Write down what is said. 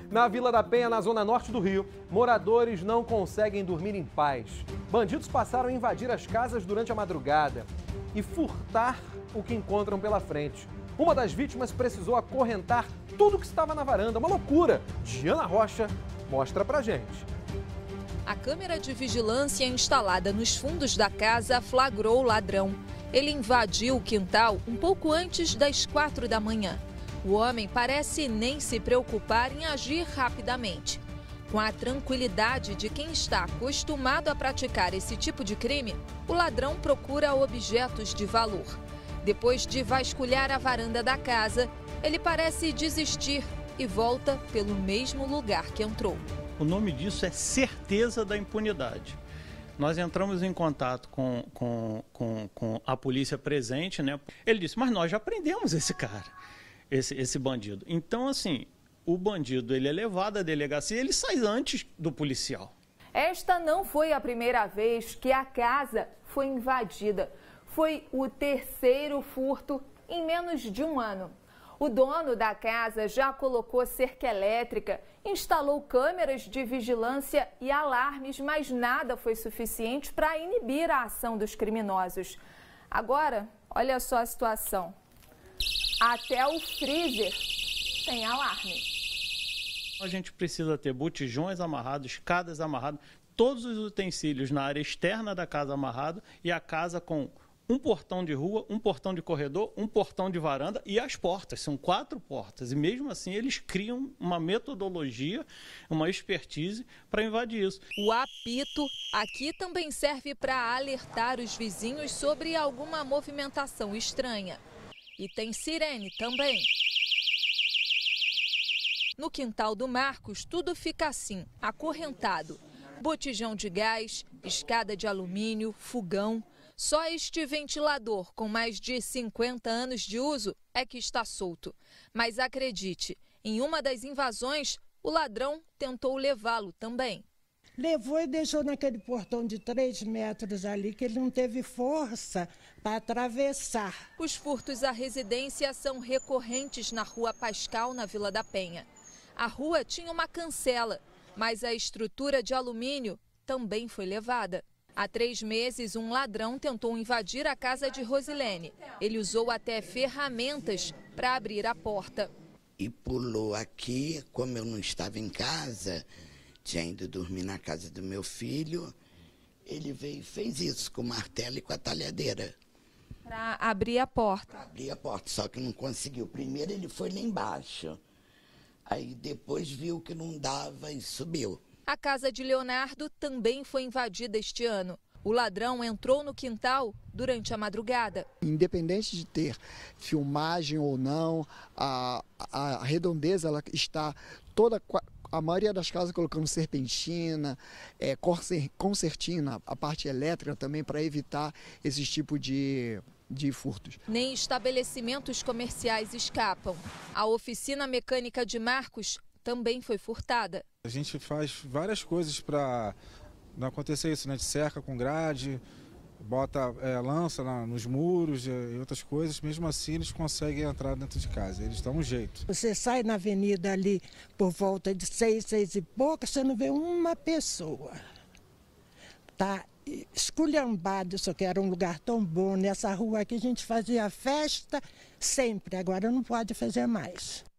Na Vila da Penha, na zona norte do Rio, moradores não conseguem dormir em paz. Bandidos passaram a invadir as casas durante a madrugada e furtar o que encontram pela frente. Uma das vítimas precisou acorrentar tudo que estava na varanda. Uma loucura. Diana Rocha mostra pra gente. A câmera de vigilância instalada nos fundos da casa flagrou o ladrão. Ele invadiu o quintal um pouco antes das 4 da manhã. O homem parece nem se preocupar em agir rapidamente. Com a tranquilidade de quem está acostumado a praticar esse tipo de crime, o ladrão procura objetos de valor. Depois de vasculhar a varanda da casa, ele parece desistir e volta pelo mesmo lugar que entrou. O nome disso é certeza da impunidade. Nós entramos em contato com a polícia presente, né? Ele disse, mas nós já prendemos esse cara, esse bandido. Então, assim, o bandido ele é levado à delegacia e ele sai antes do policial. Esta não foi a primeira vez que a casa foi invadida. Foi o terceiro furto em menos de um ano. O dono da casa já colocou cerca elétrica, instalou câmeras de vigilância e alarmes, mas nada foi suficiente para inibir a ação dos criminosos. Agora, olha só a situação. Até o freezer tem alarme. A gente precisa ter botijões amarrados, escadas amarradas, todos os utensílios na área externa da casa amarrado e a casa com um portão de rua, um portão de corredor, um portão de varanda e as portas. São 4 portas. E mesmo assim eles criam uma metodologia, uma expertise para invadir isso. O apito aqui também serve para alertar os vizinhos sobre alguma movimentação estranha. E tem sirene também. No quintal do Marcos, tudo fica assim, acorrentado. Botijão de gás, escada de alumínio, fogão. Só este ventilador, com mais de 50 anos de uso, é que está solto. Mas acredite, em uma das invasões, o ladrão tentou levá-lo também. Levou e deixou naquele portão de 3 metros ali, que ele não teve força para atravessar. Os furtos à residência são recorrentes na Rua Pascal, na Vila da Penha. A rua tinha uma cancela, mas a estrutura de alumínio também foi levada. Há 3 meses, um ladrão tentou invadir a casa de Rosilene. Ele usou até ferramentas para abrir a porta. E pulou aqui, como eu não estava em casa, tinha ido dormir na casa do meu filho, ele veio e fez isso com o martelo e com a talhadeira. Para abrir a porta. Para abrir a porta, só que não conseguiu. Primeiro ele foi lá embaixo, aí depois viu que não dava e subiu. A casa de Leonardo também foi invadida este ano. O ladrão entrou no quintal durante a madrugada. Independente de ter filmagem ou não, a redondeza ela está toda, a maioria das casas colocando serpentina, concertina, a parte elétrica também para evitar esse tipo de furtos. Nem estabelecimentos comerciais escapam. A oficina mecânica de Marcos também foi furtada. A gente faz várias coisas para não acontecer isso, né? De cerca com grade, bota lança nos muros e outras coisas. Mesmo assim, eles conseguem entrar dentro de casa. Eles dão um jeito. Você sai na avenida ali por volta de 6 e pouco, você não vê uma pessoa. Tá esculhambado, isso que era um lugar tão bom. Nessa rua aqui a gente fazia festa sempre, agora não pode fazer mais.